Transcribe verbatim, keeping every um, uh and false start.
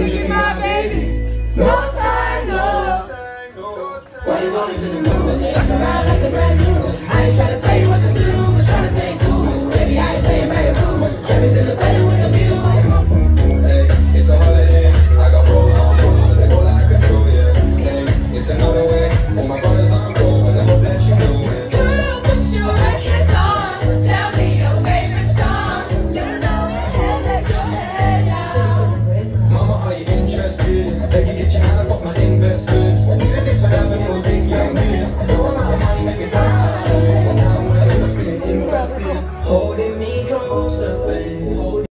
be my baby. No time, no. Why you always in the mood? Stay around like a brand new. I ain't tryna